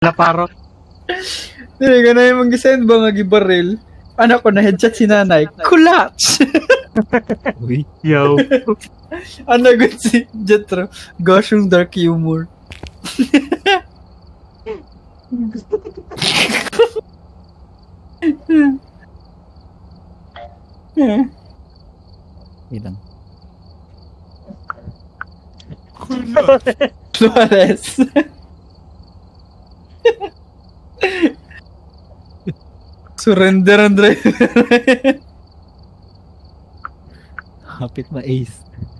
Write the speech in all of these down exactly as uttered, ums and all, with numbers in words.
Naparo. Dili ka na yung mag-send ba nga gibaril? Anak ko na headshot si nanay. Collapse! Uy. Yo. Ano good si Jetro? Gosh, yung dark humor. Ilang. Flores. Surrender ang driver. Hapit ma ace.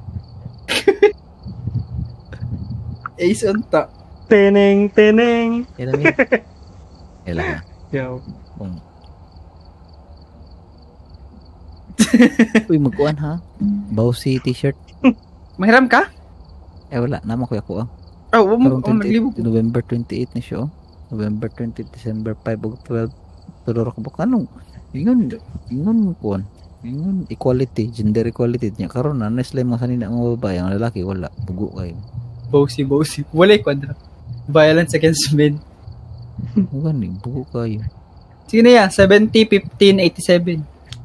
Ace unta. Teneng, teneng. Ilang yun. Ilang ha. Yo. Kung... Uy, magkuhan ha. Bawsi t-shirt. Mahiram ka? Eh wala, naman kuya ko ah. Oh, oh, oh, Karong naglibog. November twenty-eight ni siya oh. November twentieth, December five, ug twelve. Pero ko ba kanong? Ingon, ingon kuan. Ingon equality, gender equality niya. Karon na nice lang mga sanina mga babae, ang lalaki wala. Bugo kayo. Bossy, bossy. Walay kwadra. Violence against men. Ugan ni bugo kayo. Sige na yan, seventy, fifteen, eighty-seven.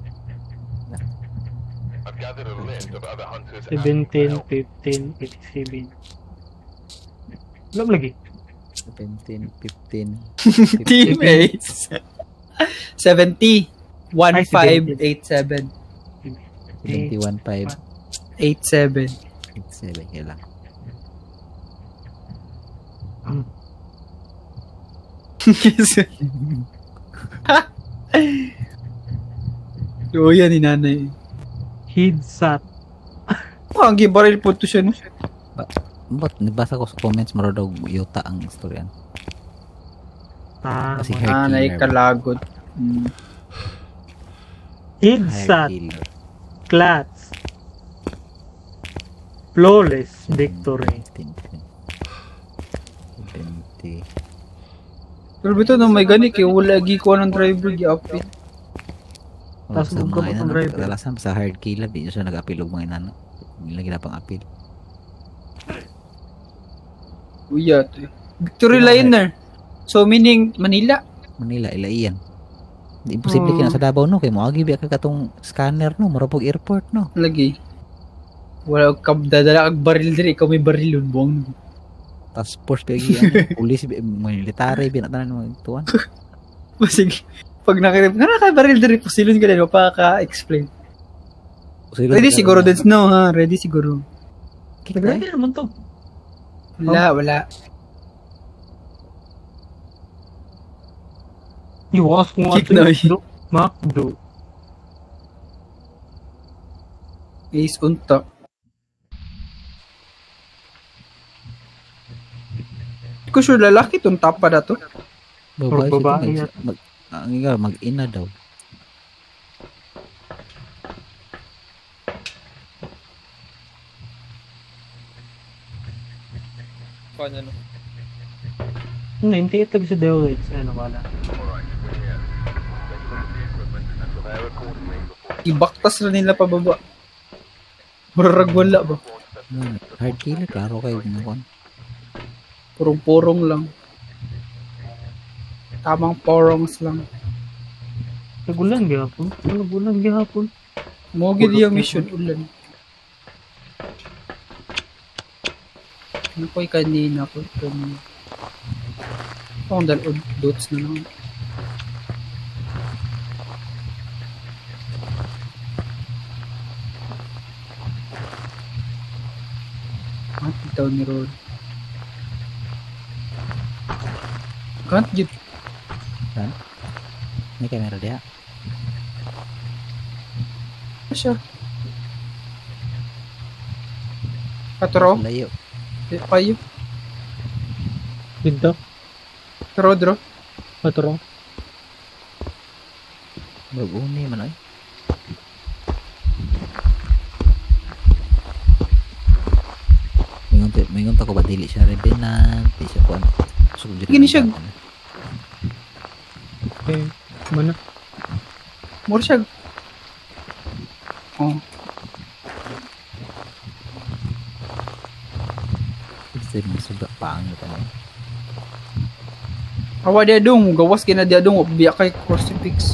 seventeen, fifteen, eighty-seven. Alam lagi. seventeen, fifteen, Teammates. seventy, one, Ay, five, seventy. eight, seven. seventy-one, five, eight, seven. eight, seven, kaya lang. Oo, yan ni nanay. Hidsat. Oh, ang gibaril po to siya, no? But nabasa ko sa comments maro daw yuta ang istoryan. Ah, Kasi mga- hair Ah, killer. naikalagot. Hmm. Hair Hidsat. killer. Clats. Flawless victory. twenty. Pero bito na may gani kay wala gi ko ng driver gi-upit. Wala Tas sa buka mga pa tong inano, driver. kadalasan sa hard killer di siya nag-apil og mga inano. Hindi lagi na pang apil. Uya to. Victory liner. So meaning Manila. Manila ilaiyan. Di imposible Hmm. kina sa Davao no kay moagi biya ka katong scanner no marapog airport no. Lagi. Wala ka dadala kag baril diri, ikaw may barilon buang. Task force biya gi ano, police bi- military bi na tanan mga tuwan. Sige. Pag nakirip, nga naka baril diri pasilon ka din, mapaka-explain. Sila- Ready siguro din no ha, ready siguro. Kikay? Grabe naman to. Wala, wala. Iwas kung Kick ato na, yung do. Macdo. Ace unta. Ko sure lalaki tong tapa na to. Babae Or babae siya, yan. mag, mag, ang nga, mag-ina daw. Kanya no. ninety-eight lang sa Dewey. Ano wala. Ibaktas na nila pababa. Murarag wala ba? Hmm, hard killer, klaro kayo ginawan. Purong-purong lang. Tamang porongs lang. Nagulan gihapon. Nagulan gihapon. Mogi di yung mission ulan. Ano ko'y kanina ko? Kanina. Parang dalod dots na lang. Ah, itaw ni Rod. Can't get. Saan? May camera diya. Ano siya? Katro? Layo. Eh, payo. Dito. Tro, dro. Maturo. Mag-uni man ay. Mingon, mingon ta ko ba dili siya revenant, di siya kuan. Gini siya. Okay. Mana? Mura siya. Oh. Kasi mga suga paang ito mo. Awa dia dong, gawas kina dia dong, biya kay crucifix.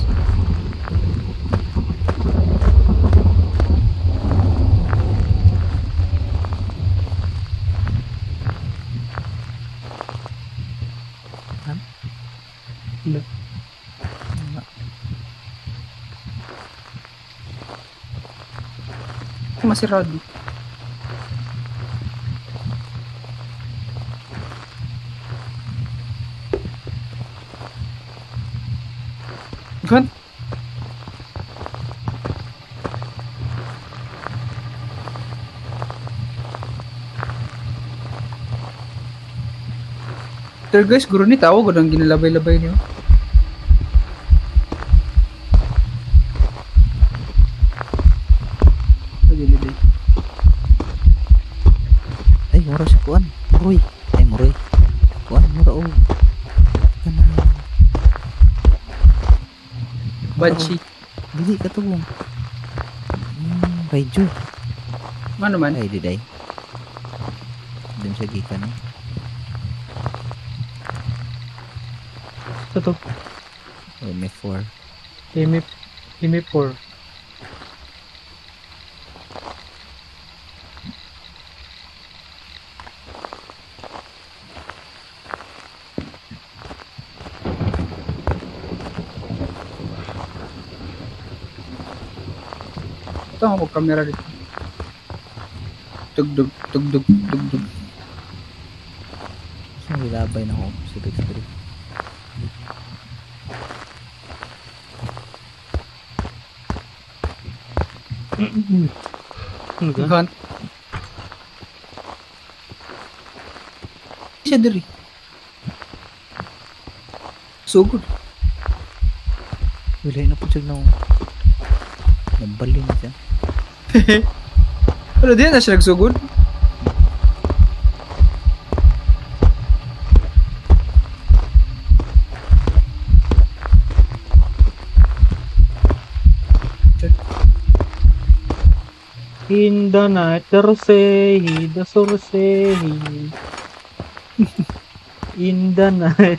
Wala. Masirado. Kan? Pero guys, guru ni tahu gudang ginalabay-labay niyo. Lagi-lagi. Ay, mura si Kuan. Muroy. Ay, muroy. Kuan, mura oh. Kana. Banshee. Dili ka to. Hmm, Raijo. Mana man? Ay, diday. Dun siya gikan. Eh. Ito to. Oh, may four. Imi, Imi four. Ito ako kamera dito. Tugdug, tugdug, tugdug. Saan nilabay na ako? Civic Street. Ano ka? Hunt. Siya diri. So good. Wala na po siya na nabali na siya. Pero di na siya nagsugod. In the night, the Rosehi, the Sorsehi. In the night.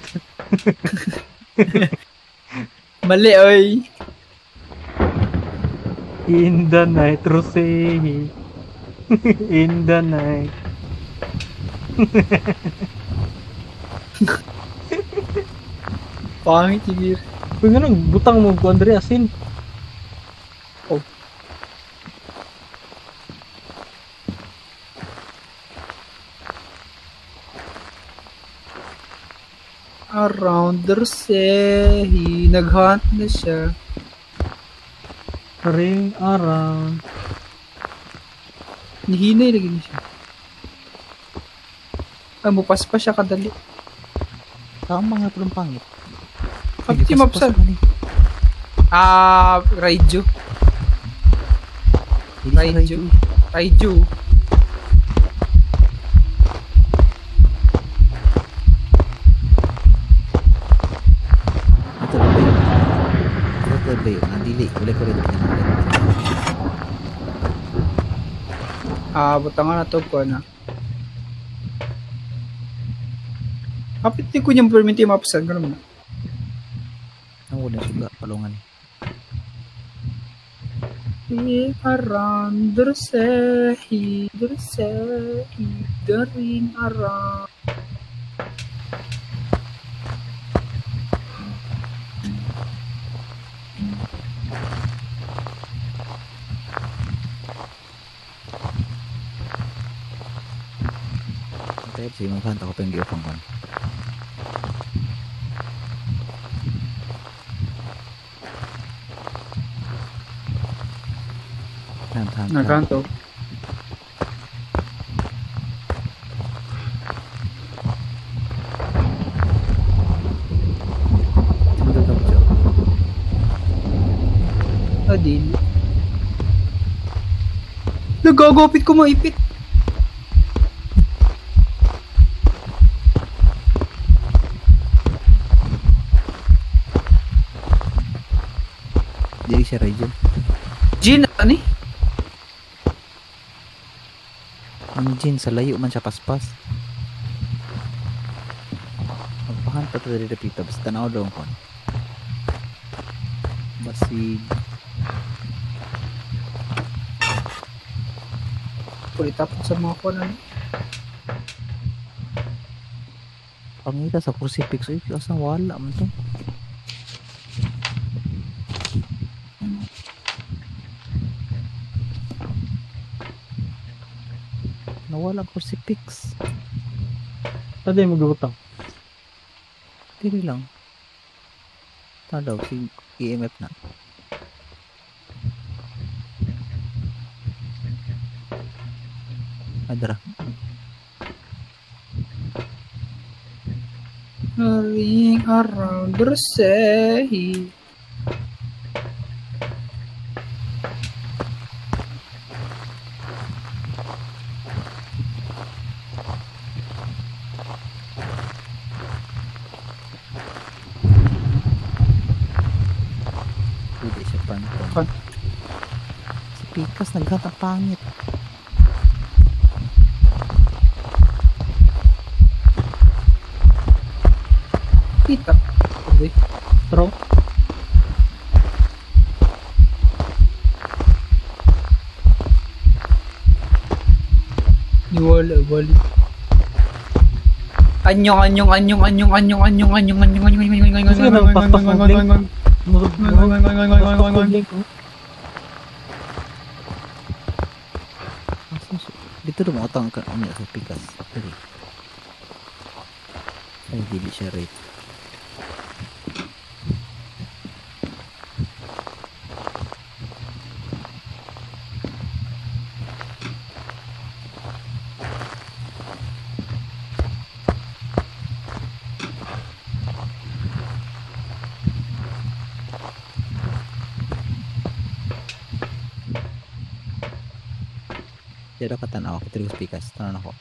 Mali oy. In the night, Rosehi. In the night. Pangit sigir. Uy, nga nang butang mo ko, Andre, asin. Oh. Around the Rosehi, naghunt na siya. Ring around. Nihinay lagi na siya. Ah, mupas pa siya kadali. Tama nga pala pangit. Kapti mapsan. Hindi Ah, Raiju. siya Raiju. Raijo. Raiju. Ito na ba yun? Ito na ba yun? Ah, dili. Wala ko rin pinangalan. Ah, butangan na to ko na. Kapit ni ko niyang perminti mapsan. Ganun na. Ang walang suga. Palungan. Around the Rosehi, the Rosehi, the ring around. Kaya siya magkanta ko pa yung giupang ko. Hunt, hunt, hunt. Nakanto. Tinggal ka po siya. Adil. Nagagapit ko maipit. Dili siya Raijo. Jin, ano eh? Ang Jin, sa layo man siya paspas. Magpahan. Punta ta diri dapita basta tanaw daw kon. Basig Kulit tapos sa mga kuwan. pangita sa crucifix uy asang wala man to. Nawala ang crucifix. Tadi mo gabutang. Dili lang. Tadaw si E M F na. Adra. Hurrying around the sea. Dili siya pantong. Kan. Si Pikas naghatang pangit. Kita. Okay. True. Di wala, wala. Anyong, anyong, anyong, anyong, anyong, anyong, anyong, anyong, anyong, anyong, anyong, anyong, Sige, magpakpak mo, Blink. Murag mo. Blink. Asan siya? Dito rin mga tangka niya sa Pikas. Dili. Ay, dili siya rate. Dito ka tanaw ako, Trigos Pikas. Tanan ako.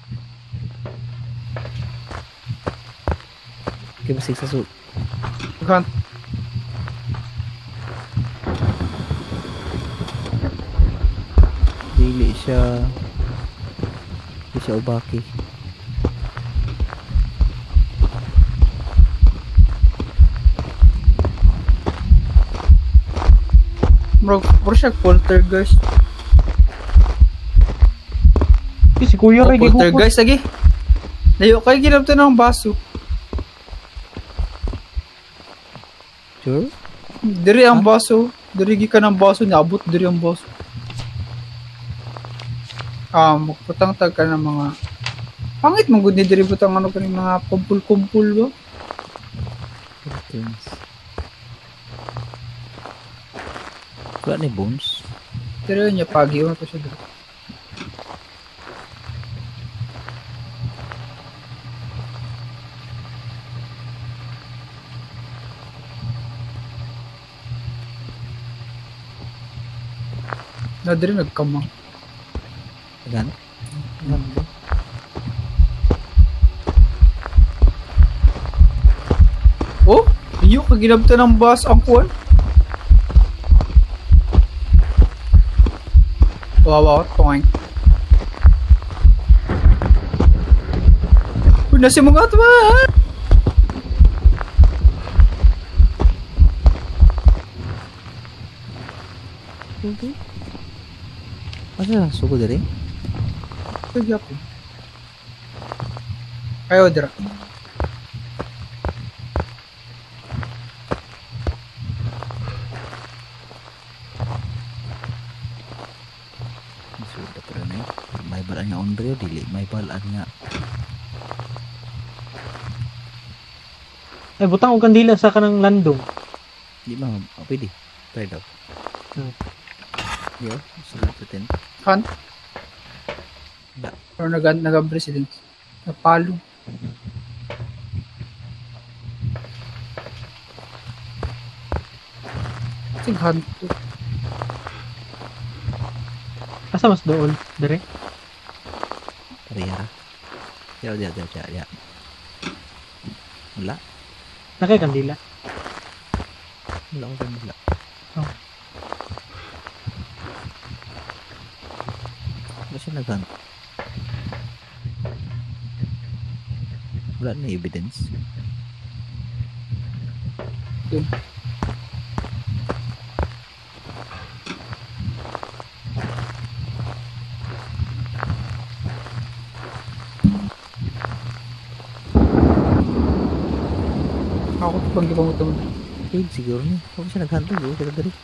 Okay, basig sa su... Kan. Dili siya... Dili siya ubaki. Bro, bro siya poltergeist. Eh, si Kuya Oh, kay gigukot. poltergeist lagi. Layo kay ginamto ng baso. Sure? Diri ang baso. Diri gi ka ng baso niya. Abot diri ang baso. Ah, magputang tag ka ng mga... Pangit mong good ni diri butang ano ka ng mga kumpul-kumpul ba? Curtains. Wala ni bones. Diri niya pagi. Ano to siya diri? Na diri nagkamang. Agan? Agan ba? Oh, iyo ka ginamto ng bus ang kuwan. Wawa, toing. Uy, nasi mga atma! Okay. Asa sugo diri? Sige ako. Ayaw, dira. Sudah pero na eh. May balaan nga ondre dili may balaan nga. Ay, butang og kandila sa kanang landong. Di ba oh, pwede. Try daw. Hmm. Yo, sulit natin. Han? Da. Or nag nag-president. Napalo. Sige, Han. Asa mas dool? Dire? Parehara. Ya, ya, ya, ya, ya. Wala. Nakay kandila. Wala ko wala. Oh. Wala siya nagan. Wala na evidence. Dun. Ako pag di pa mo ito. Eh, siguro ni. Huwag siya naghantog eh. Kita dari.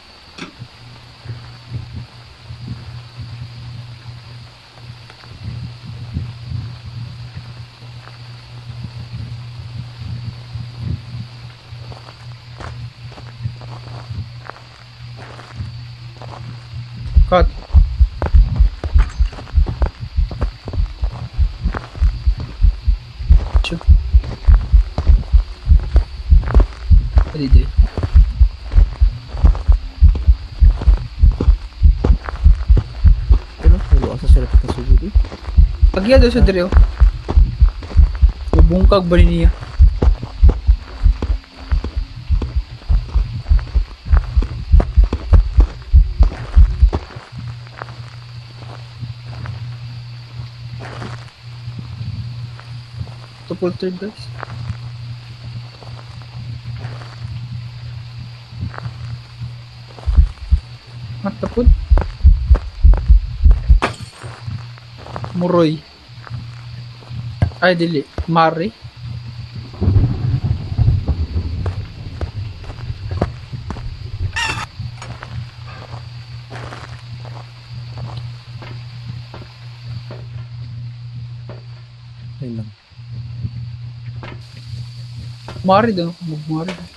Cut. Sure. Pwede di. Pero, wala asa sila pagkasugod eh. Pagya daw sa diri oh. Bubungkag ba niya? Tupol turn guys. Matapod. Muroy. Ay, dili. Mari. Ayun lang. Mari daw. Mari daw.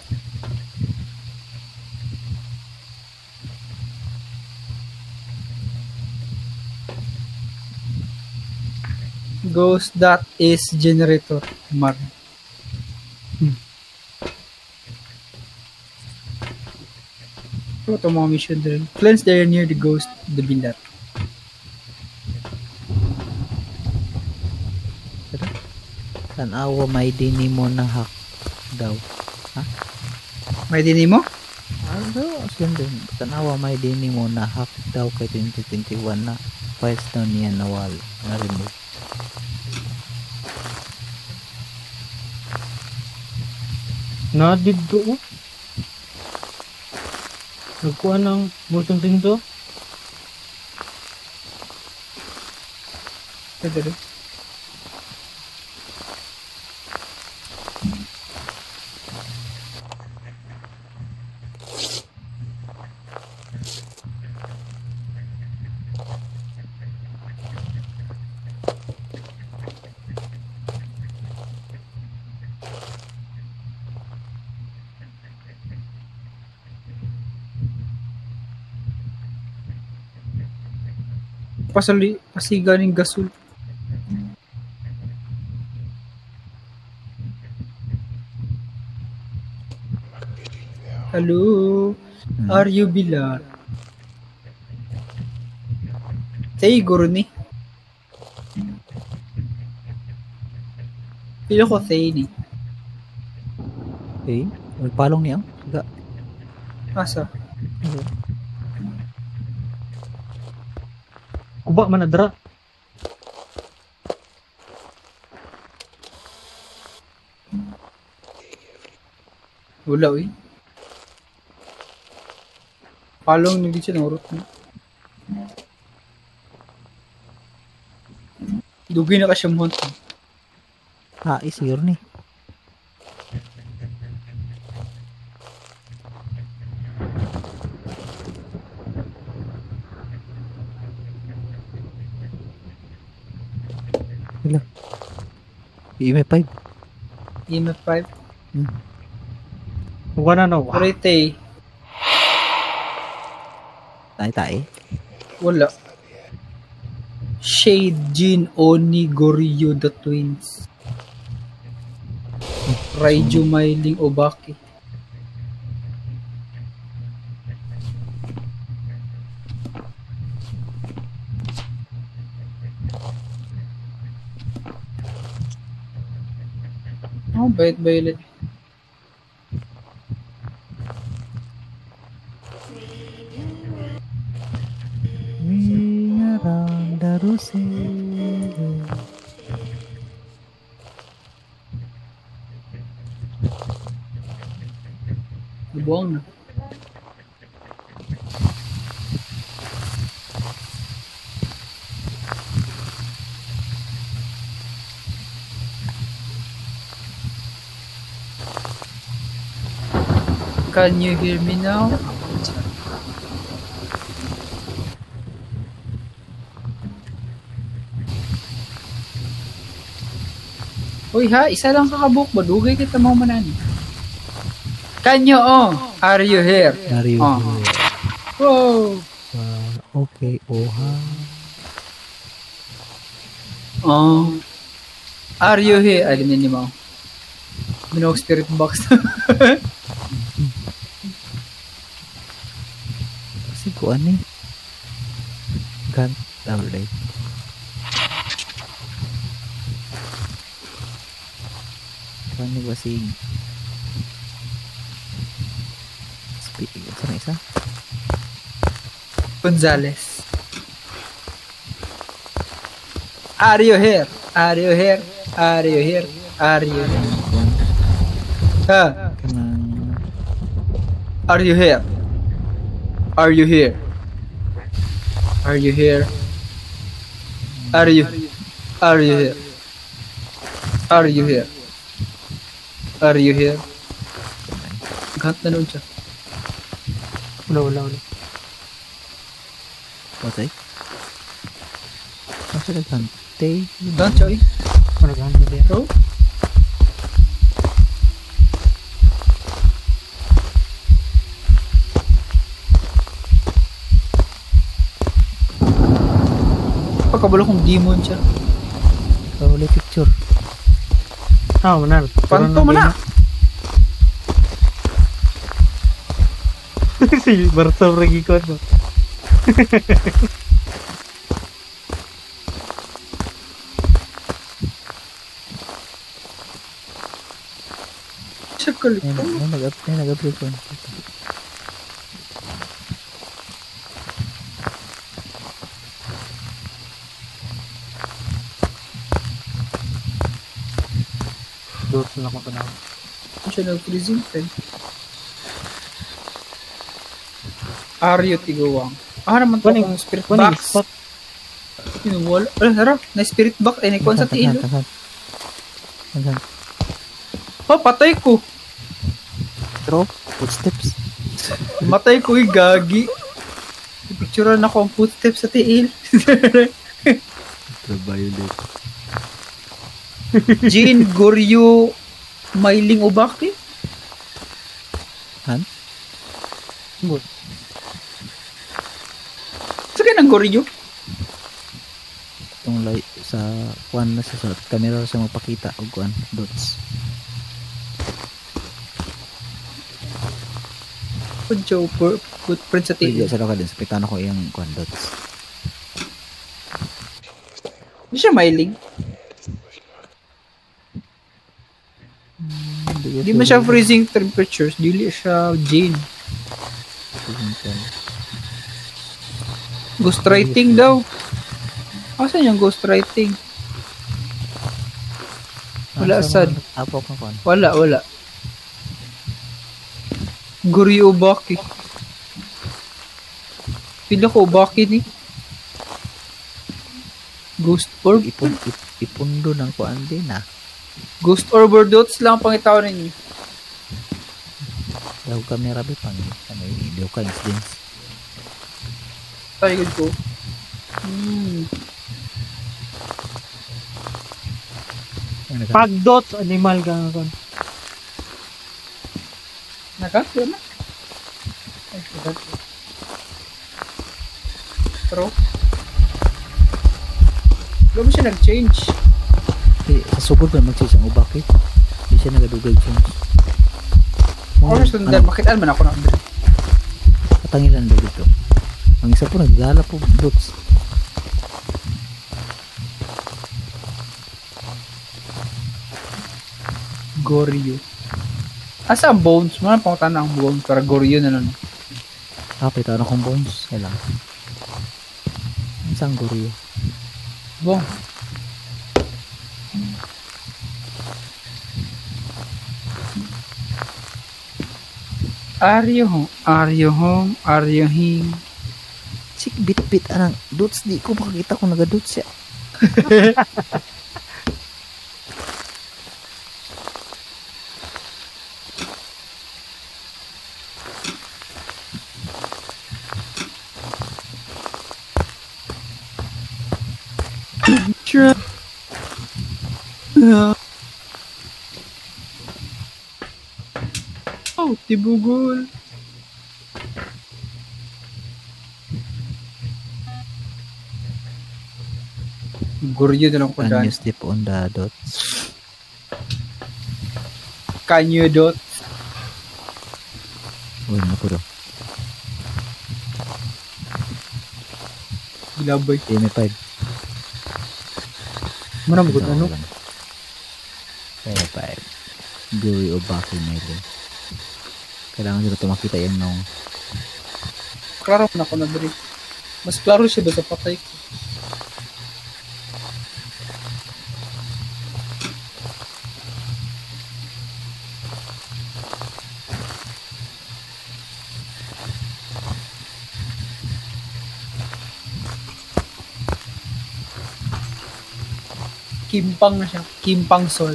Ghost that is generator. Mar. Hmm. Ano ito mga mission din? Cleanse the air near the ghost, the bilat. Tanawa may dini mo na hack daw. May dini mo? Ano? Aslan din. Tanawa may dini mo na hack daw kay twenty twenty-one na files daw niya nawal. Na-remove. Na dito oh. Nagkuha ng motion sensor. Pwede rin. Pasali, pasiga ng gasol. Hello, Hmm. are you Bilar? Tay guru ni. Pilo ko tay ni. Okay. Magpalong niya. Siga. Asa? Kuba man na dra. Wala eh. Palong nagdi siya ng urot mo. Dugi na ka siya mo. Ah, eh, siguro ni. Hello. E M F five. E M F five. Kuha na no. Pero tay, Tayo-tayo. wala. Shade, Jin, Oni, Goryo, the twins. Raiju, Mailing, Obaki. Oh, bait-bailit. Ring around the rosy. Nabuang na. Can you hear me now? Uy ha, isa lang kakabuk ba? Dugay kita mo manan. Can you oh? Are you here? Are you Oh. here? Wow. Ah, okay, oha. Oh. Are you here? Ay, ganyan ni Mau. Minok spirit box. Kasi ko ano eh. Gan tawlay. Ano ba si Speak, sana isa? Gonzales. Are you here? Are you here? Are you here? Are you here? Ha? Kanang Are you here? Are you here? Are you here? Are you? Are you here? Are you here? Are you here? Gahat na noon siya. Wala, wala, wala. what ay? Masa nagkante? Gahat siya eh. Ano gahan mo diyan? Bro? Pagkabalo kong demon siya. Kawali picture. Ah, manar. Panto mo na! Si Barto Regicon mo. Siya kalit. Ayun, ayun, nag-up, ayun, nag-upload ko. Dot na ako tanaw. Siya nag-freezing pen. Aryo Tiguwang. Ah, naman to Kuning- kung spirit Kuning box. spot. Pinuwala. Ala, tara. Na spirit box. Ay, naikuan sa tiil. Tasan, tasan. Oh, patay ko. Drop, footsteps. Matay ko yung gagi. Picturean ako ang footsteps sa tiil. Ultraviolet. Jean Goryo Mailing Obaki. Han? Good. Sa kaya ng Goryo? Itong light sa kuan na sa sa camera sa mapakita og kuan dots. Puncho, footprint sa Iya tiil. sa ka din sa pitano ko iyang kuan dots. Hindi siya Mailing. Hindi man siya freezing temperatures. Dili siya Jean. Ghostwriting daw. Asan yung ghostwriting? Wala sad. Apok na kuan. Wala, wala. Goryo Obaki. Pila ko Obaki ni. Ghost Orb. Ipon ip, ipundo ng kuan din ah. Ghost Orb or dots lang ang pangitaw ninyo. Daw camera bi pang ano video ka incidents. Ay, good ko. Hmm. Ano ka? Pag dots, animal ka nga kon. Naka? Wala na? Ay, forgot ko. Pero, wala mo siya nag-change. Eh, sa sugod ba mag-change ang ubaki? Di siya nagadugay change. Or sundan, makitaan man ako na. Katangilan daw dito. Ang isa po nagdala po dots. Goryo. Asa ang bones? Mga pangutan na ang bones para Goryo na nun. Ah, pita na kong bones. Kailang. Isang goryo. Bong. Are you home? Are you home? Are you him? Sik bit-bit anang dudes di ko makakita kung naga-dudes siya. Sure. Oh, tibugol. Guryo din ako Can dyan. you sleep on the dots? Can you dot? Uy, ano po do? Ilabay. M five. Manamugot ano? M five. Guri o Baki Melee. Kailangan sila ito makita yan nung Klaro na ako na dali. Mas klaro siya ba sa patay ko? Kimpang na siya. Kimpang sol.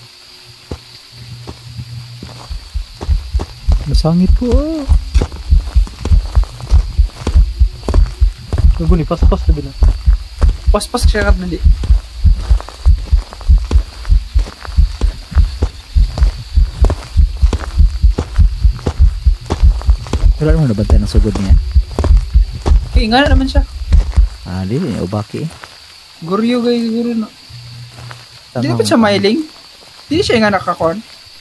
masangit po. Nugo ni pas-pas na bila. Pas-pas siya kat dali. Wala naman nabantay ng sugod niya. Eh, nga na naman siya. Ah, di, o Baki eh. Guryo guys, siguro na. Di Tama ba siya mailing? Di siya nga nakakon.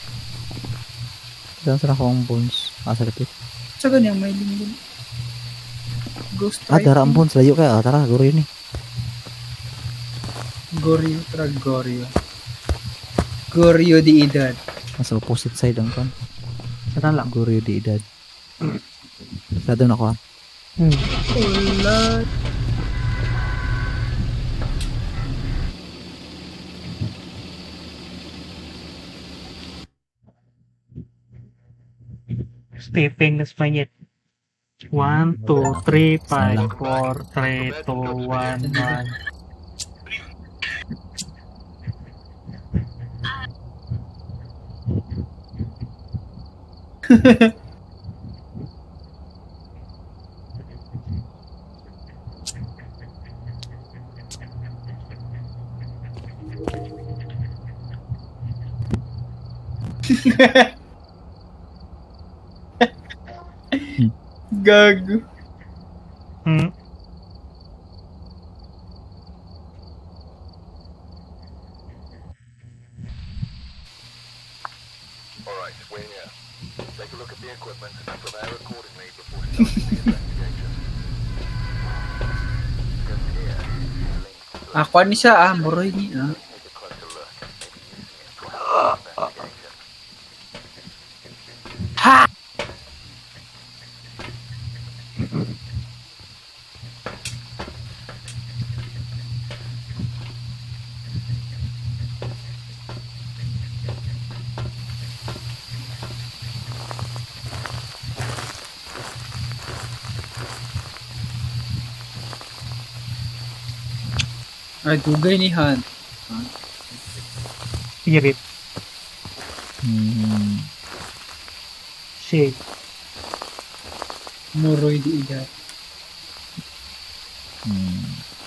Saan sa akong bones? Ah, sa lapit. Sa ganyang mailing din. Ghost Ah, dara ang writing. bones. Layo kaya. Ah, tara, guro yun eh. Goryo, tara Goryo. Goryo di edad. Nasa opposite side ang kan. Sana lang. Guro yun di edad. Sa doon ako ah. Hmm. Ulat. Stepping na spanyet. one, two, three, five, four, three, two, one, one. Gago. Hmm. Alright, we're here. Take a look at the equipment and prepare accordingly before starting the investigation. Because here, links Ah, kuan ni siya ah, moroy ni ah. take a closer look, maybe using it to help the investigation. Ay, dugay ni Han. Spirit. Hmm. Shade. Moroy di edad. Hmm.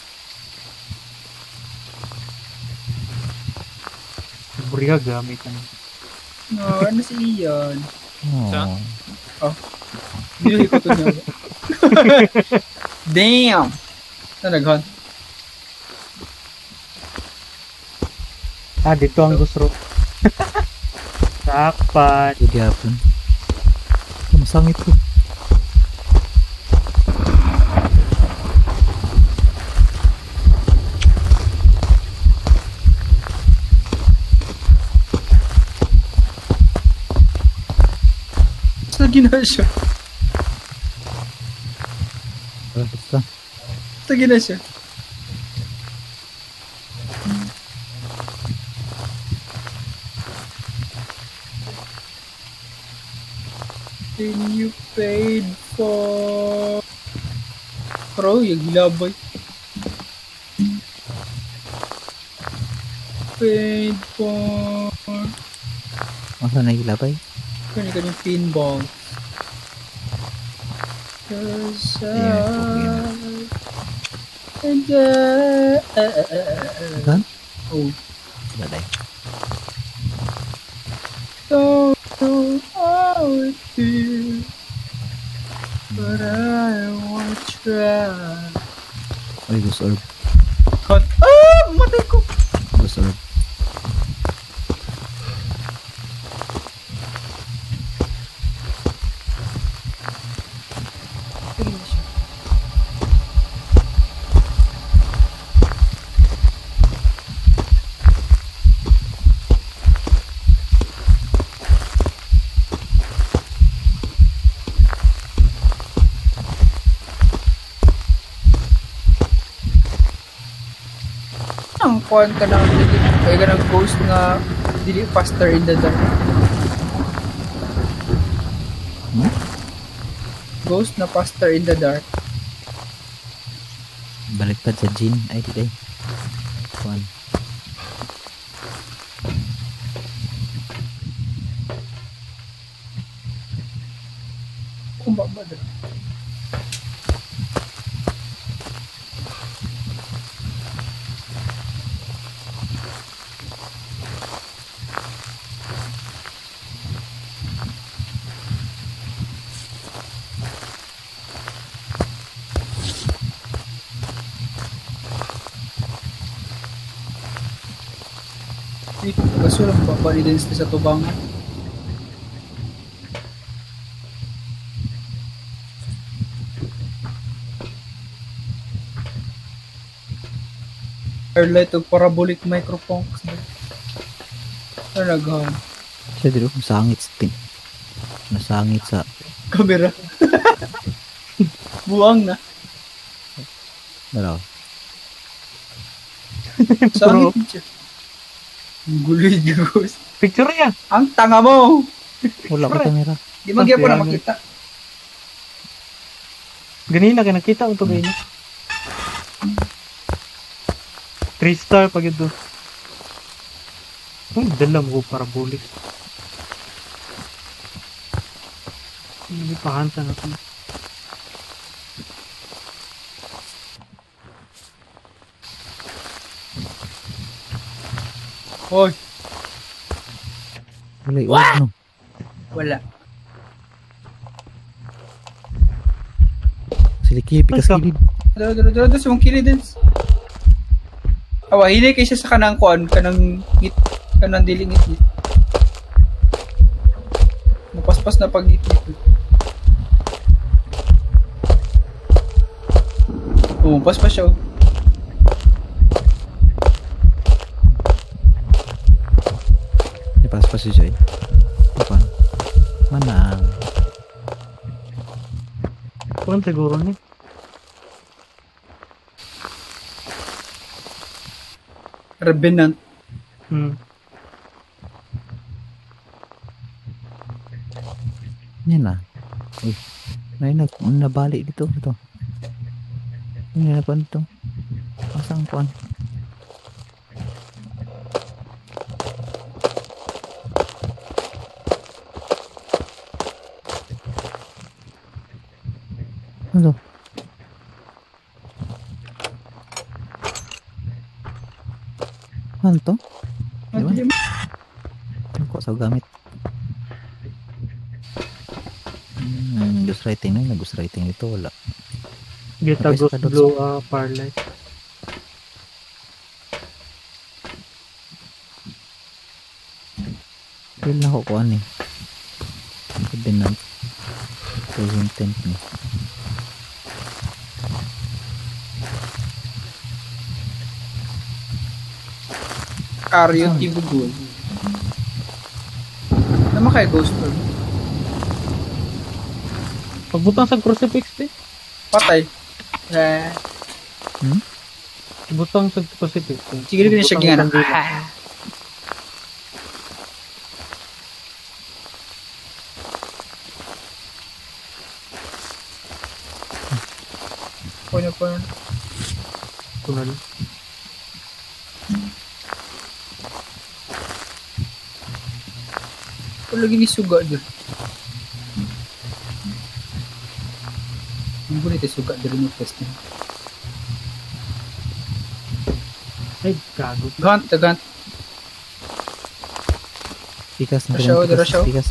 Buriga gamit ang No, ano si Ian? Oh. Hindi ko to niya. Damn! Saan naghan? Ah, dito ang gusro. Sakpat. Jadi apa? Masangit ko. Lagi na siya. Ah, basta. Lagi na siya. Everything you paid for. Bro, yung gilabay. Paid for. Masa na gilabay? Kanya kanyang pinball. Cause Ayan, I... And uh, uh, uh, uh, uh. Saan? Oh. Baday. Don't know how it feels, but I wanna try. Uy, Ghost Orb. Hot. Ah! Matay ko! Ghost Orb. Sige na siya. Ang kuhan ka ng kaya ka ng ghost nga dili faster in the dark. Hmm? Ghost na faster in the dark. Baliktad sa Jin. Ay, di day. Kuan. Kung ba ba da? Eh, kaso lang ba balidens sa tubangan? Airlight o parabolic microphones. Talagang Siya dito, masangit sa tin. Nasangit sa... kamera. Buang na. Dalaw. Sangit siya. Guloy ghost. Picture niya. Ang tanga mo. Wala ko kamera. Di man gyud ko na Ang makita. Ganina ka nakita ko to ganyan. Three star pag ito. Uy, dala mo parabolic. Hindi pa hanta na ito. Hoy, Wala, wala, no. wala. Siliki, pikas Asa? kilid. Dalo dalo dalo dalo sa mong kilidens. Awa, hindi kay siya sa kanang kuan, kanang ngit, kanang dili ngit. Mapaspas na pag ngit. Oh, paspas siya. Oh. Ipas pa si Joy. Apa? Mana? Kuan siguro ni. Revenant. Hmm. Yan na. Uy. May nag nabalik dito. Ito. Yan na pa ito. Pasang kuan. Ano? Ano to? Ano Diba? yun? Ano ko sa gamit? Hmm, ghost writing na yun. Ghost writing ito. Wala. Gita Napis Ghost ka doon Blue uh, Parlight. Feel na ko kuan eh. Covenant. Present tense ni. Karyo Tibugol. Naman kay Ghost Orb. Pagbutang sa crucifix eh. Patay. Eh, Hmm? Butang sa crucifix. eh. sige rin siya Butang gina. ng dila. Ah. ko na pa. Kunal. Kung lagi ni suga dyan. Ang gulit ay suga dyan yung test niya. Ay, gago. Gant, gant. Pikas na Rasyaw, pikas, rasyaw. pikas.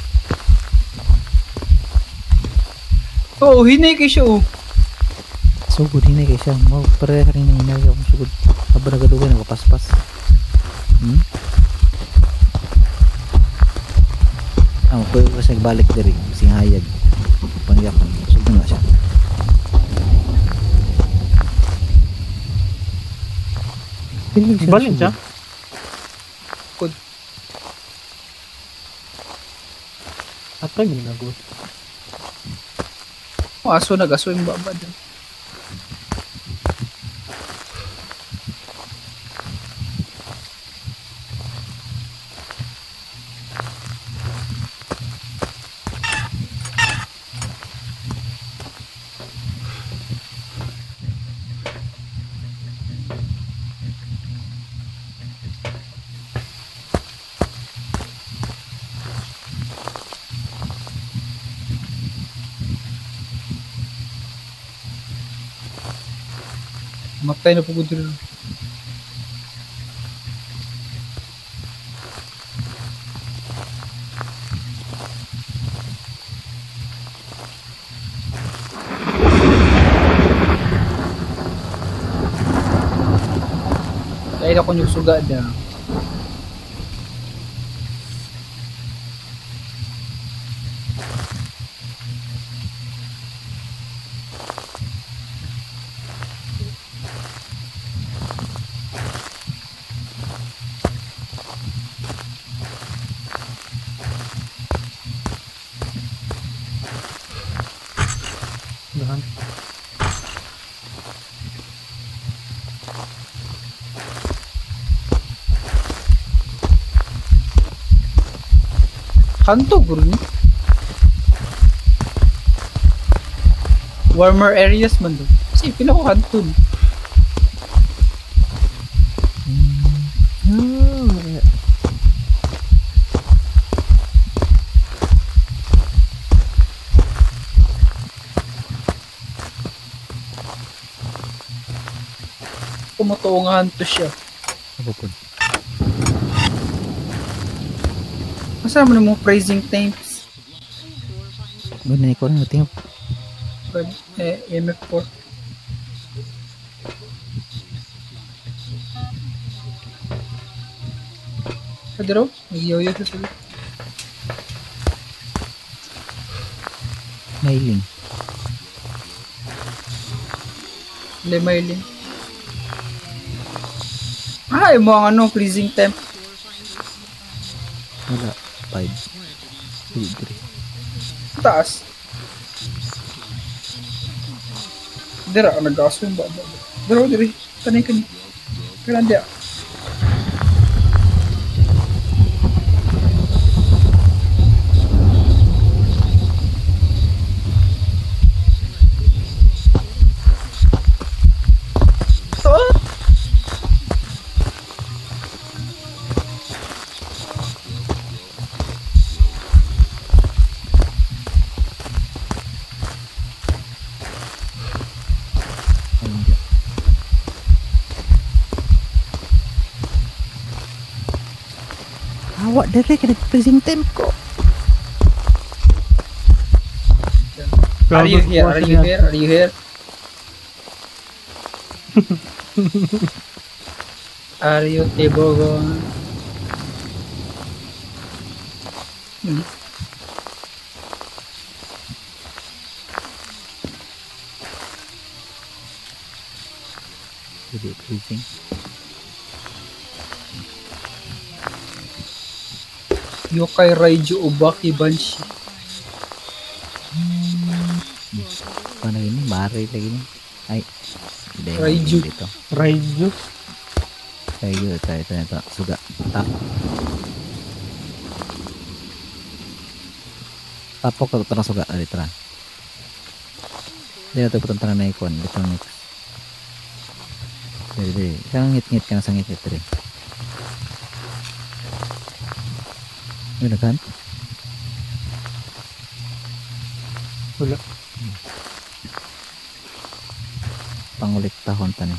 Oo, oh, hinay kayo siya oh. Sugod hinay kay siya. Mau pare ka rin ng hinay akong sugod. Aba nagadugan nakapaspas. Hmm? Ah, pwede ko siya balik diri sing hayag. Pangyak. Sugod na siya. Pilig siya. Balin siya? Kod. At tayo ginagawa. Oh, aso nag-aso yung baba dyan. Matay na po ko dito. Kaya ako yung suga na. Dahan. Kanto guru ni. Warmer areas man do. Kasi pinako kanto ni. Hmm. Kumutuo nga hanto siya. Apa pun. Masama na mo praising times. Guna ni ko na tingap. But, eh, M F four. Kadero, nag-yoyo sa sulit. Mailing. Lemailing. Ah, yung mga ano, freezing temp. Wala. Five. Three, three. Taas. Dira, nag-aso yung baba. Dira, dira. Kanay, kanay. Kailan dia? Oh! Ayun dia. Awak dari kena freezing temp ko. Are you here? Are you here? Are you here? Are you Tibogon? Hmm. Jadi freezing. Yokai Raiju Obaki Banshi. Paano ini? Mari lagi ni. Ay. Hindi. Raiju. Dito. Raiju. Raiju. Ito, ito, ito. Suga. Tap. Tapok ka ito na suga. Dito na. Hindi na ito pertentangan na ikon. Electronics. Dari, dari. Sekarang ngit-ngit ka na sa ngit-ngit dari. Ano kan? Wala. Pangulit tahun tani.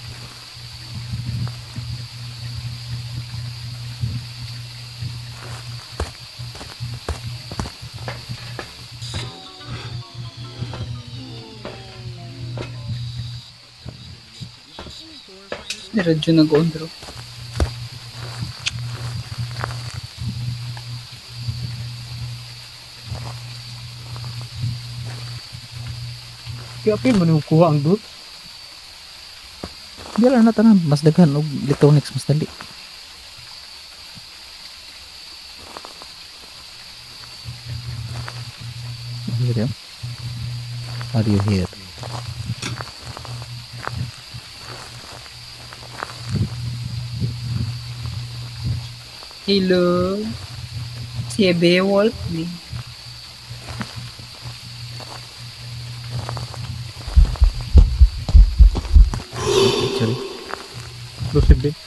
Di radyo nag-on-draw. Kaya pa yung kuha ang doon. Dia lah na tanan mas daghan og electronics mas dali. Here. Are you here? Hello. Si Beowulf ni. Sorry. Exclusive din.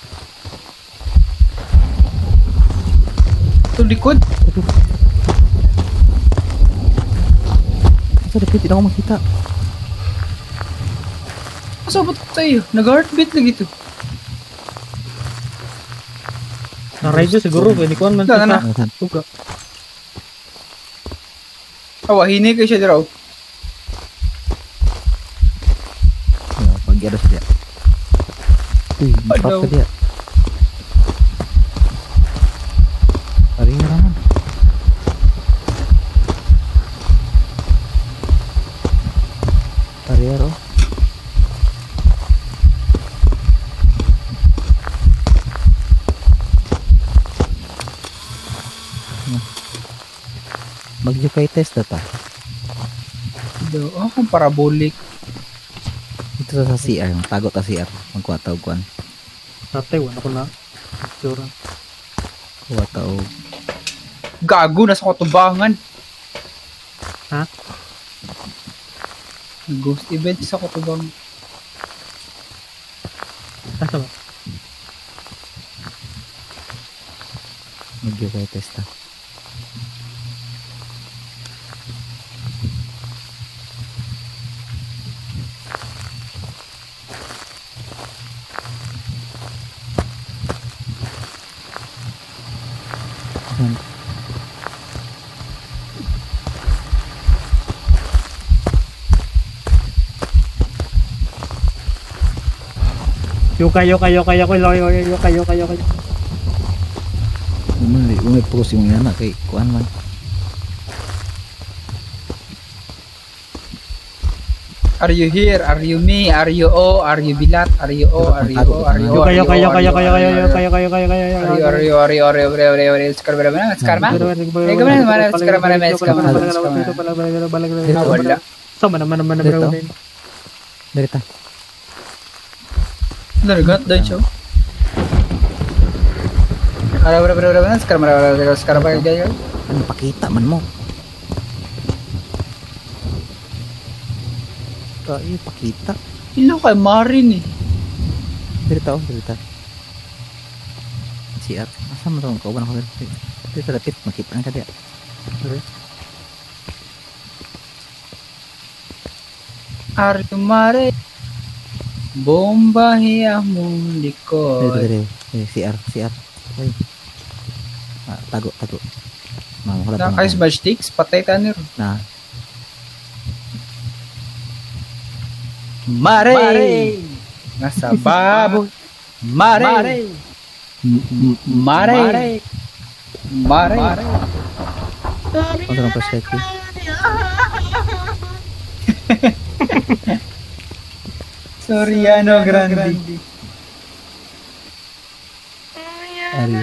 Ito likod. Sa dapat tidak ako makita. Masabot tayo. Nag-heartbeat lagi ito. Na-ride siguro. Kaya di ko man Wala na. sa tuga. Awa, hini kayo siya diraw. Ya, pagi ada dia. Uy, Aduh. berapa dia? Hari ini ramai. Hari ini Bagyo kay test data. Do, oh, kung parabolic. Ito sa C R, tago ta C R, magkuha ta og kuan. Tatay, wala ko na. Sure. Kuha ta og Gago, nasa Kotubangan. Ha? Ghost event sa Kotubangan. Asa ba? bagyo kay test ta. Yan. Yoka, yoka, yoka, yoka, yoka, yoka, yoka, yoka, yoka. Umay, umay pros yung yana kay kuan man. Are you here? Are you me? Are you O? Are you Bilat? Are you O? Are you O? Are you O? Yoka, yoka, yoka, yoka, yoka, yoka, yoka, yoka, yoka, yoka, yoka. Are you, are you, are you, are you, are you, are you, are you, sekarang berapa mana? Sekarang mana? Eh, kemana, mana? Sekarang mana, mana? Sekarang mana, sekarang mana? Ah, wala. Sama naman naman Dito. naman. Dari ta. Narigat dan show. Ada berapa berapa mana? Sekarang mana? Sekarang mana? Jaya. Ano pakita man mo? Kaya pakita. Ilo kay Marin eh. Dari ta, oh, dari ta. C R. Asa mo tong kauban ako dari. Dito dapat makita ang kadiya. Are you Marin? Bomba hiyamu Dari likod. dari dari C R, C R. Ay. Ah, tago, tago. Mama, wala Na pa kayo naman. sa sticks, patay tanir. Nah, Mare! Nasa baboy. Mare! M- Mare! Mare! kontra ng perspective. Soriano Grande. Ari.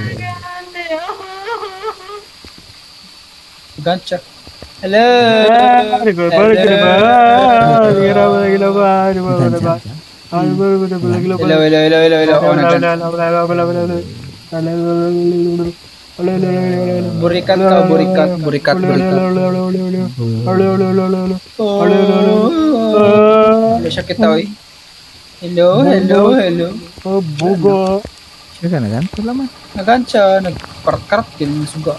Gancha. Hello! Balik, balik, balik, balik, balik, balik, balik, balik. Hello, hello, hello, hello, hello. Oh, nandyan. Alo, alo, alo, alo, alo. Burikat ka, burikat, burikat, burikat. Oh, hello siya kita, oy. Hello, hello, hello. Oh, bugo. Siya ka na gan? Wala man. Nagan siya, nagkarat-karat, kaya suga.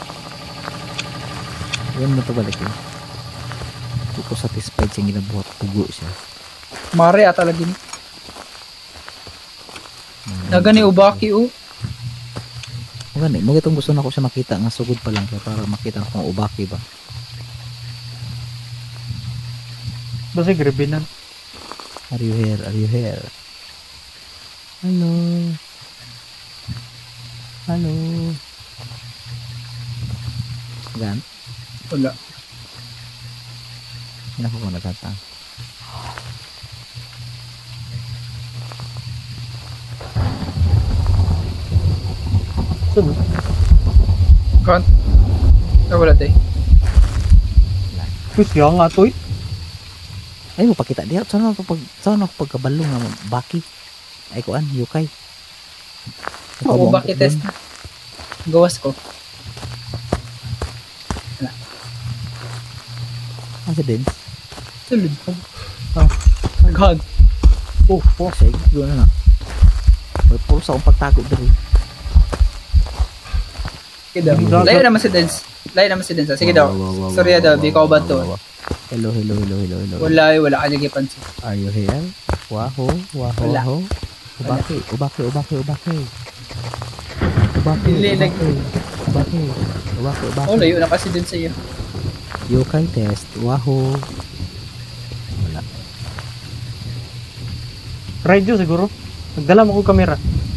Yan mo to balik eh. Hindi ko satisfied siya ginabuhat. Pugo siya. Mare ata lagi ni. Nagan ni Ubaki, oh. Magani, mo gitong gusto na ko siya makita nga sugod pa lang siya para makita kung ubaki ba. Basta grabe na. Are you here? Are you here? Hello. Hello. Gan? Wala. Hindi ako kung nagkata. Saan? Kan? Ah, wala tayo. Kus yang nga to eh. Ay, mo pakita diya. Saan ako pag saan ako pagkabalong nga baki? Ay kuan, yukay. Oo, Ubaki test. Gawas ko. Asa din? Tulad ko. Ah, God. Oh, oh, sige. Doon na na. May puro sa akong pagtago dito. Sige daw. Layo naman si Dance. Layo naman si Dance. Sige daw. Sorry daw, di ko ba to. Hello, hello, hello, hello, hello. Wala, wala ka naging pansin. Are you here? Waho, waho, Wala. waho. Ubaki, ubaki, ubaki, ubaki. Ubaki, Dili, ubaki. lagi. Ubaki, ubaki, ubaki. Oh, layo na kasi dun sa iyo. Yokai test. Waho. Radio siguro. Nagdala mo ko kamera.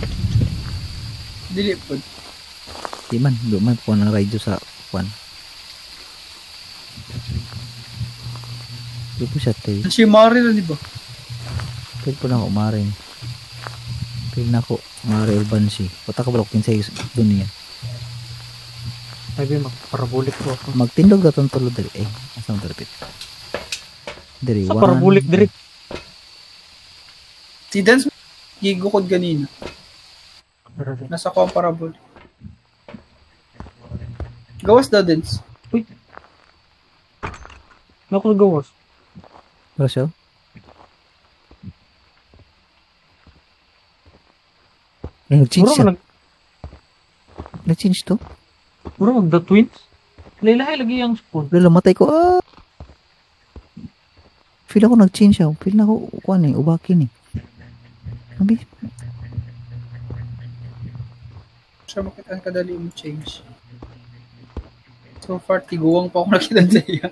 Dili po. Di man, di man po ng radio sa kwan. Di po siya tayo. Si Mari na, di ba? Pwede po na ako umaring. Pwede na ako umaring urban si. Pata ka balok kinsay dunia. Ay, magparabolic ko ako. Magtindog na itong tulo dali. Eh, asang terpit. Dali, Sa one. parabolic diri. Si Dance, gigukod ganina. Nasa comparable. Gawas daw, Dance. Uy. Naku gawas. Wala siya? Eh, nag-change Mura siya. nag Nag-change to? mura mag the twins. Lailahay lagi yung spoon. Wala, matay ko. Ah! Feel ako nag-change siya. Feel na ako, kuhan eh, ubakin eh. Sabi, Siya makita ang kadali mo change. So far, tiguang pa ako nakita sa iya.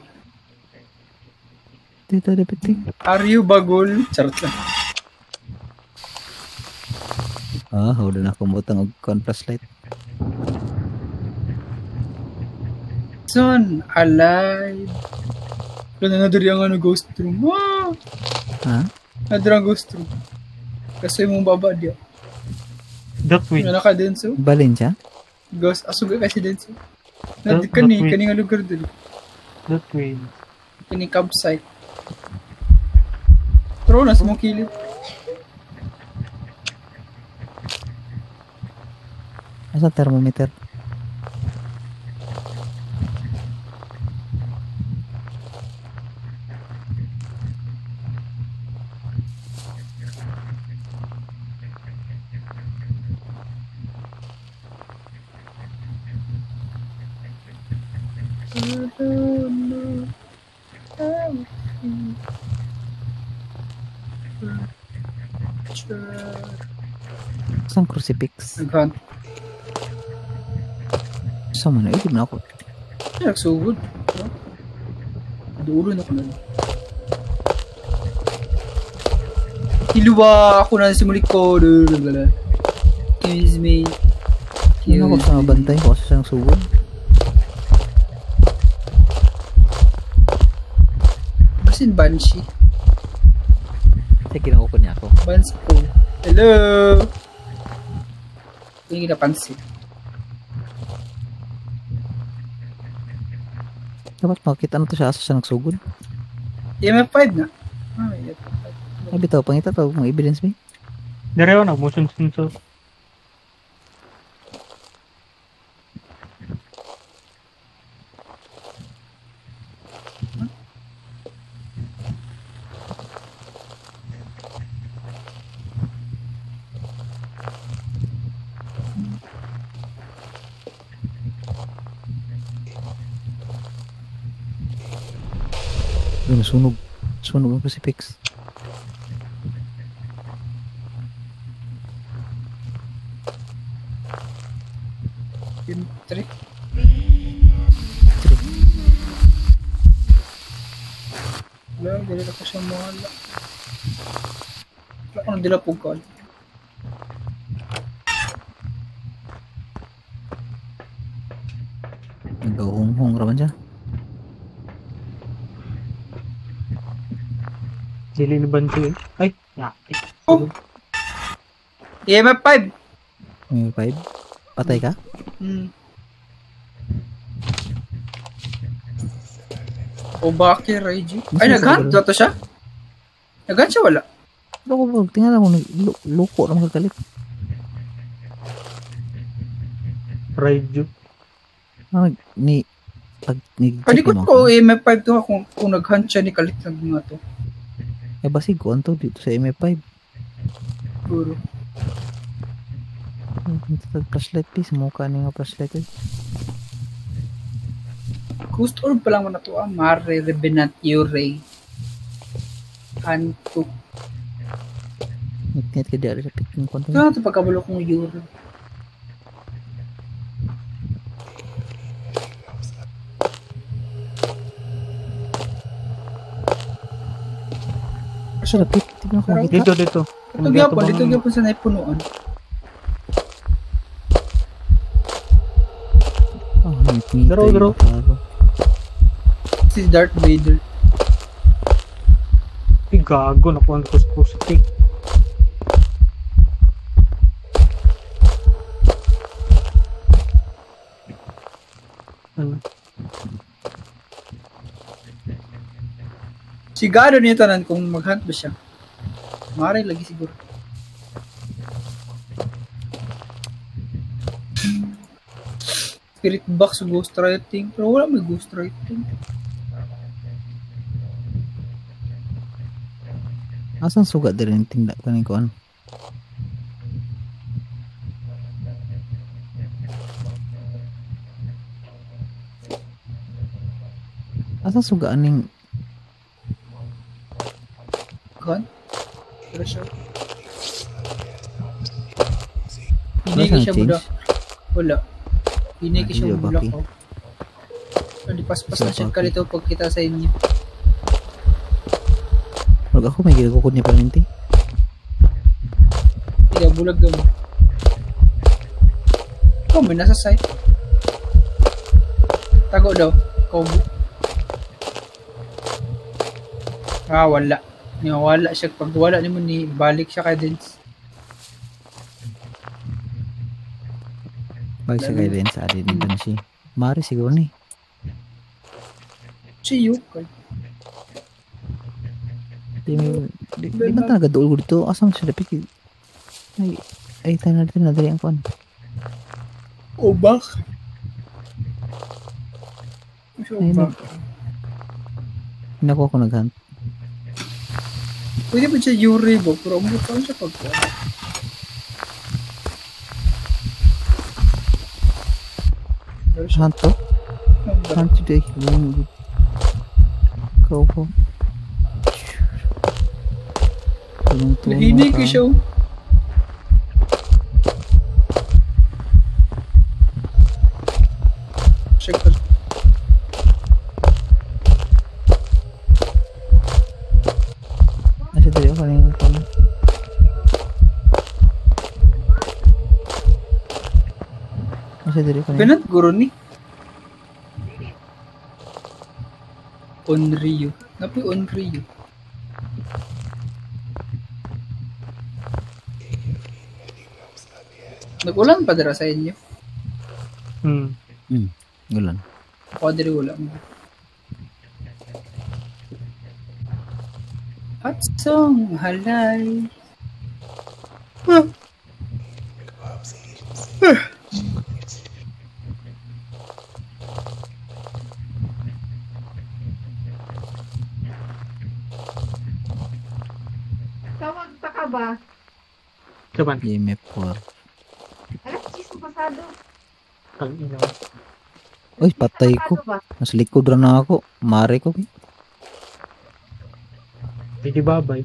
dito, dito, Are you bagol? Charot lang. Ah, how na ako mutang og contrast light. Son, alive. Wala na nadari ang ano, ghost room. Wow! Ha? Nadari ang ghost room. Kasi mong baba dia. The twins. Ano ka din so? Balin siya? Ghost, asuga kasi din so. The- Nad kani, the twin. kani nga lugar dali. The twins. Kani campsite. Pero na sa mong kilid. Asa thermometer? Isang crucifix. Naghunt. Sa man, eh, di na ako. Ay, nagsugod. Dulo na ko na. Hiluwa ako na simulik ko. Excuse me. Yun ako sa bantay ko sa siyang sugod. Basin Banshee. Sige, kinakukon niya ako. Banshee ko. Hello! Hindi kita pansin. Dapat makita na to siya asa siya nagsugod. E M F five na. Ah, E M F five. Ay, bitaw, pangita to, mga evidence ba? Direho na motion sensor. Uy, nasunog. Sunog ang Pacifics. Yung three. Wala, dili na ko siya mawala. Wala ko nang dilapog ko. Nagahong-hong raman siya. Sili ni Banjo eh. Ay, yaki. Oh! E M F five! May five. Patay ka? Hmm. Obake Raiji. Ay, Mas- nag-hunt ba to siya? Nag-hunt siya wala? Loko bro, tingnan mo, lu- luko na magagalit. Raiju. Ah, ni, pag, ni, Pwede ko check mo ko ako. E M F five to ha kung, kung nag-hunt siya ni Kalit ng mga to. Eh, basig ko, anto dito sa M F five. Puro. Flashlight please, mukha niya nga flashlight eh. Ghost orb pa lang mo na to ah. Mare, Revenant, Yurei. Hantuk. Nagtinit ka diyan sa picking content. Ito na ito pagkabalo kong Yurei. Sa lapit, tignan ko makita. Dito, dito. Ito gyapon, dito gyapon sa naipunuan. Ah, ngit-ngit. Draw, draw. Si Darth Vader. Ay, gago. Nakuha ko sa positive. Ano? Sigado niya tanan kung mag-hunt ba siya. Mare lagi siguro. Spirit box ghost writing. Pero wala may ghost writing. Asan sugat din yung tindak ka ni Kuan? Asan sugaan ning Gun? Pero siya. wala Hindi siyang siya change? budak. Wala. Hindi Ah, siya hindi, budak Baki. ko. Hindi paspas Siya, na siya Baki. kalito pag kita sa inyo. Wag ako may ginagukod niya palinti. Hindi, bulag daw mo. Oh, may nasa site. Tago daw. Kobo. Ah, wala. Niwala siya. Pag wala niyo ni balik siya kay Dins. Bag sa kay Lens, adi din ba na siya? Mari siguro ni. Si Yukai. Di mo, di, di ba talaga dool ko dito? Asam siya dapit? Ay, ay, tayo natin na dali ang Kuan. Obak. Si Ay, Obak. Nakuha ko nag-hunt. Pwede ba siya Yuri bo? Pero umot pa siya pag wala. Pero siya. Hunt to? Hunt today. Yung... Ikaw ko. Tulong-tulong Nahinig ko ka. siya. oh. Check ko. Nasa dali ako rin ko. Nasa dali ko rin. Ganat guro ni. Onryu. Napi Onryu. Nag-ulan pa dira sa inyo. Hmm. Hmm, gulan. Ako diri wala mo. At song halay. Ah. Ah. Tawag pa ka ba? Kaban. E M F four. Alas diyes ko pasado. Ang ina. Uy, patay ko. Pasado ba? Mas likod ra na ako. Mare ko. Hindi babay.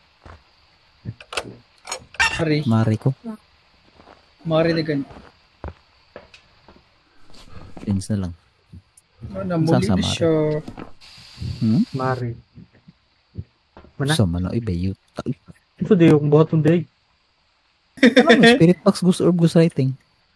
Mari. Mari ko. Mari na ganyan. Friends na lang. Oh, namuli Sasama na siya. Hmm? Mari. Mana? Sa man iba yun. Ito di yung buhat ng day. Ano mo, spirit box ghost orb ghost writing?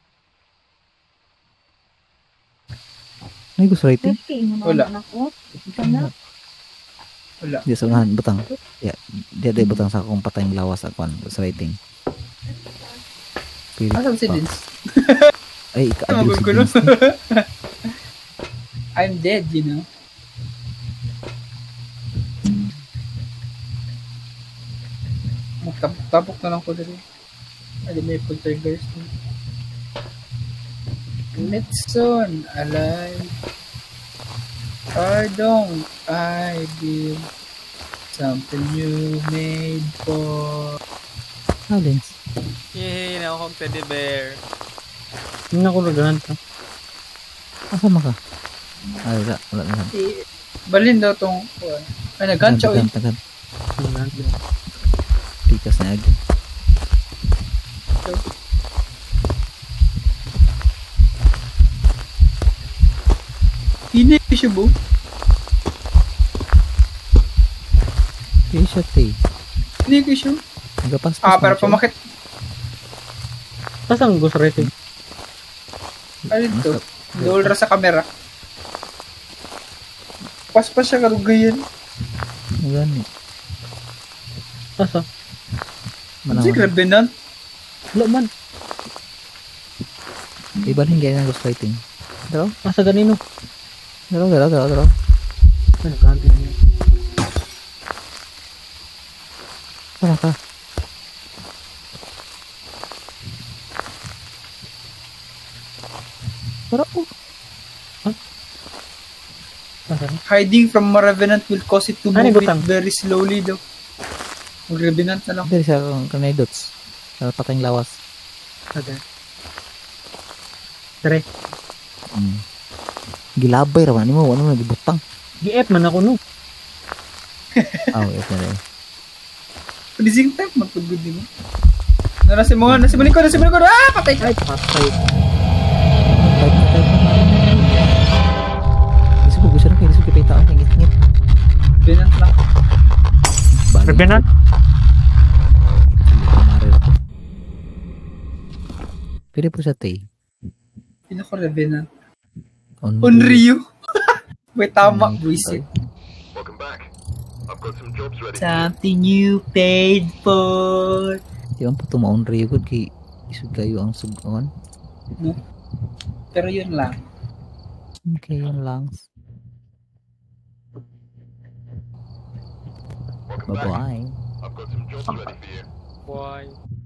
May ghost writing? Wala. Ako. Sana. Wala. Di sa unahan, butang. Yeah, di di butang sa akong patayang lawas ako. Ghost writing. Spirit Alam si box. Vince. Ay, ika-adiw si Tawag ko no. Vince. I'm dead, you know. Magtapok na lang ko dali. Ay, may poltergeist na. Nitson, alive. Why don't I build something you made for... Silence. Yay, nakuha kong teddy bear. Hindi na ako nagahan ka. Asama ka? Ay, wala. Wala na. Eh, balin daw tong... Ay, naghancha Tagan, eh. tagan. Nagahan ka. Pikas na agad. Hindi siya bo. Kaya siya, te. Hindi siya. Nagapaspas Ah, na pero siya. pamakit. Tapos ang ghost writing. Alin to? Dool ra sa camera. Paspas siya karugayan. Magani. Asa? Kasi Manawan. Revenant. Wala man. Ibalhin kaya ng ghost writing. Dalaw? Asa ganino? Dalaw, dalaw, dalaw, dalaw. Ay, nagahan ka niya. Sama ka. Pero, oh. Asa na? Hiding from a Revenant will cause it to Ano, move gutang? it very slowly daw. Mag-Revenant na lang. Dari siya kang kanay dots. Sa patayang lawas. Asa. Tare. Hmm. Gilabay raman ni mo. Ano mo gibutang? Gi-F man ako no. Aw, oh, ito na rin. Freezing time, matugod din mo. Nasi mo nga, nasi mo likod, nasi mo likod. Ah, patay ka. Ay, patay. Type na, type na. Gusto ko, gusto na kayo. Gusto ko kayo taong ngit-ngit. Revenant lang. Balik. Revenant? Hindi ko marir ako. Pwede po sa tay. Pinaka-Revenant. On Onryu. May tama, Hmm, buisit. Welcome back. I've got some jobs ready. Something you paid for. Di ba po tumaon rin yun kay isog kayo ang sugon. Pero yun lang. Okay, yun lang. Welcome back. Bye-bye. I've got some jobs ready for you. Why?